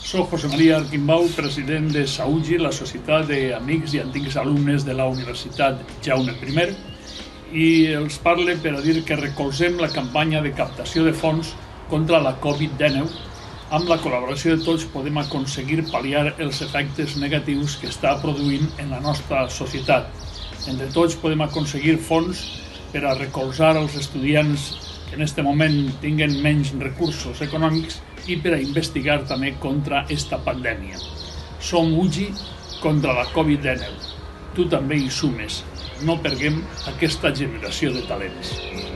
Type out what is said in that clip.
Soc José María Arquimbau, president de SAUGI, la Societat d'Amics i Antics Alumnes de la Universitat Jaume I, i els parle per a dir que recolzem la campanya de captació de fons contra la Covid-19. Amb la col·laboració de tots podem aconseguir pal·liar els efectes negatius que està produint en la nostra societat. Entre tots podem aconseguir fons per a recolzar els estudiants que en aquest moment tinguen menys recursos econòmics i per a investigar també contra esta pandèmia. Som UGI contra la Covid-19. Tu també hi sumes. No perguem aquesta generació de talents.